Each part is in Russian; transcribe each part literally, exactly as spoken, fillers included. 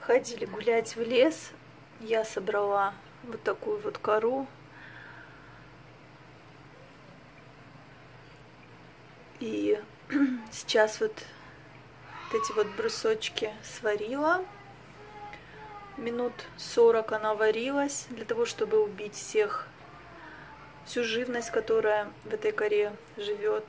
Ходили гулять в лес. Я собрала вот такую вот кору. И сейчас вот, вот эти вот брусочки сварила. Минут сорок она варилась для того, чтобы убить всех, всю живность, которая в этой коре живет.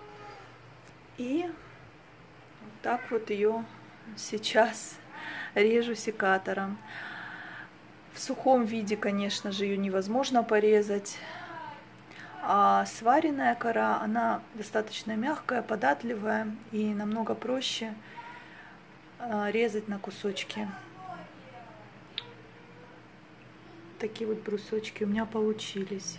И вот так вот ее сейчас режу секатором. В сухом виде, конечно же, ее невозможно порезать. А сваренная кора, она достаточно мягкая, податливая и намного проще резать на кусочки. Такие вот брусочки у меня получились.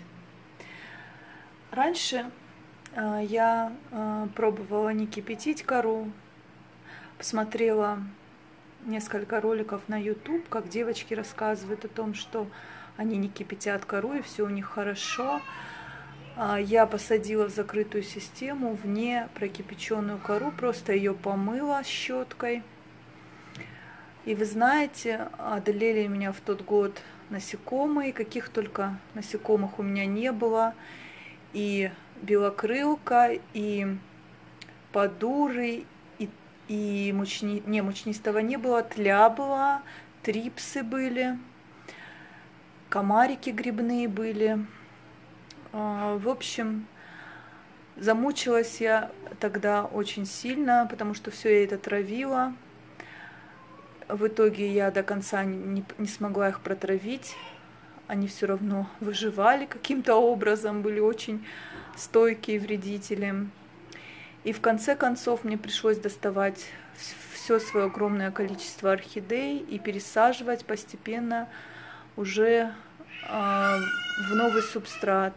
Раньше я пробовала не кипятить кору. Посмотрела несколько роликов на ютуб, как девочки рассказывают о том, что они не кипятят кору и все у них хорошо. Я посадила в закрытую систему в не прокипяченную кору, просто ее помыла щеткой. И вы знаете, одолели меня в тот год насекомые, каких только насекомых у меня не было. И белокрылка, и подуры, и, и мучни... не, мучнистого не было, тля была, трипсы были, комарики грибные были. В общем, замучилась я тогда очень сильно, потому что все я это травила. В итоге я до конца не, не смогла их протравить. Они все равно выживали каким-то образом, были очень стойкие вредители. И в конце концов мне пришлось доставать все свое огромное количество орхидей и пересаживать постепенно уже э, в новый субстрат.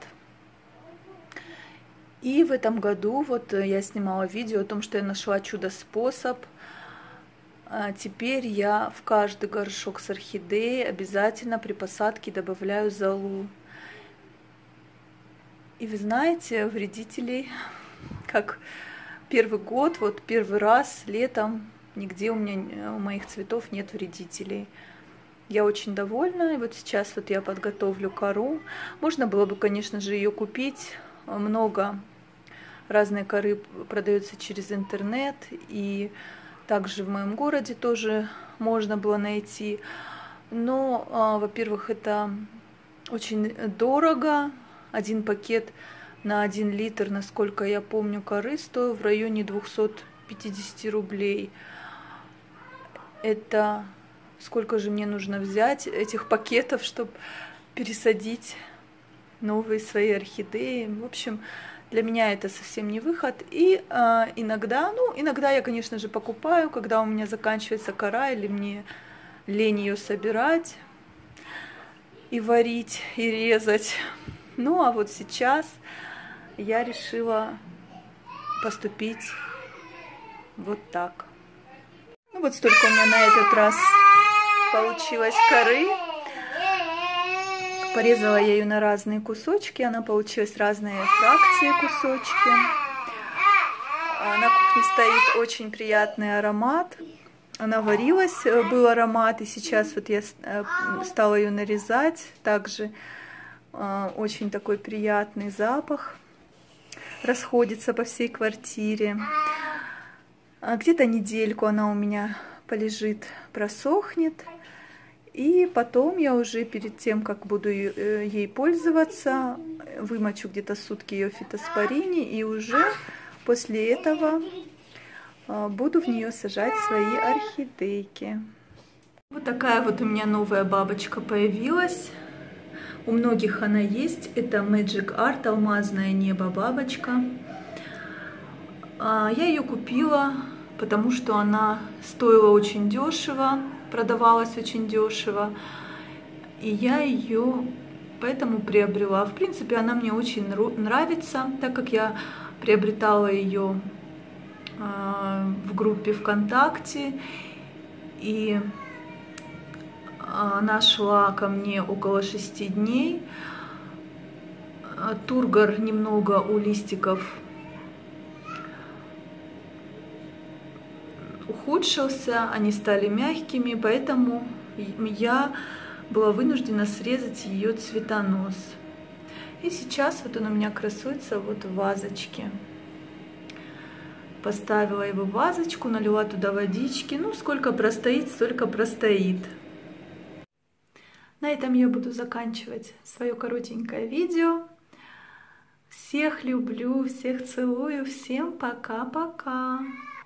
И в этом году вот я снимала видео о том, что я нашла чудо-способ. Теперь я в каждый горшок с орхидеей обязательно при посадке добавляю золу. И вы знаете, вредителей, как первый год, вот первый раз летом, нигде у меня, у моих цветов нет вредителей. Я очень довольна. И вот сейчас вот я подготовлю кору. Можно было бы, конечно же, ее купить. Много разной коры продается через интернет, и также в моем городе тоже можно было найти. Но, во-первых, это очень дорого. Один пакет на один литр, насколько я помню, коры стоил в районе двухсот пятидесяти рублей. Это сколько же мне нужно взять этих пакетов, чтобы пересадить новые свои орхидеи. В общем, для меня это совсем не выход. И э, иногда, ну, иногда я, конечно же, покупаю, когда у меня заканчивается кора или мне лень ее собирать и варить, и резать. Ну, а вот сейчас я решила поступить вот так. Ну, вот столько у меня на этот раз получилось коры. Порезала я ее на разные кусочки, она получилась разные фракции кусочки. На кухне стоит очень приятный аромат. Она варилась, был аромат, и сейчас вот я стала ее нарезать. Также очень такой приятный запах расходится по всей квартире. Где-то недельку она у меня полежит, просохнет. И потом я уже перед тем, как буду ей пользоваться, вымочу где-то сутки ее в фитоспорине, и уже после этого буду в нее сажать свои орхидейки. Вот такая вот у меня новая бабочка появилась. У многих она есть. Это Magic Art, алмазное небо бабочка. Я ее купила, потому что она стоила очень дешево. Продавалась очень дешево, и я ее поэтому приобрела. В принципе, она мне очень нравится, так как я приобретала ее в группе ВКонтакте, и она шла ко мне около шести дней. Тургор немного у листиков ухудшился, они стали мягкими, поэтому я была вынуждена срезать ее цветонос. И сейчас вот он у меня красуется вот в вазочке. Поставила его в вазочку, налила туда водички. Ну, сколько простоит, столько простоит. На этом я буду заканчивать свое коротенькое видео. Всех люблю, всех целую, всем пока-пока.